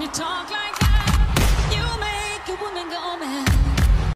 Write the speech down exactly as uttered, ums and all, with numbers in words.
talk like that, you make a woman go mad.